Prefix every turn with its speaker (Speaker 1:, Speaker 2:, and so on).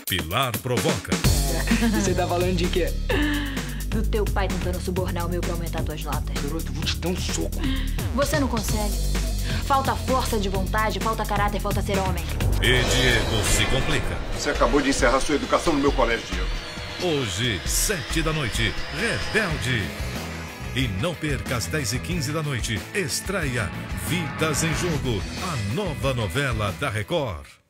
Speaker 1: Pilar provoca.
Speaker 2: Você tá falando de quê?
Speaker 3: Do teu pai tentando subornar o meu pra aumentar tuas notas.
Speaker 2: Garoto, vou te dar um soco.
Speaker 3: Você não consegue. Falta força de vontade, falta caráter, falta ser homem.
Speaker 1: E Diego se complica.
Speaker 4: Você acabou de encerrar sua educação no meu colégio, Diego.
Speaker 1: Hoje, 7 da noite, Rebelde. E não perca às 10h15 da noite, estreia Vidas em Jogo, a nova novela da Record.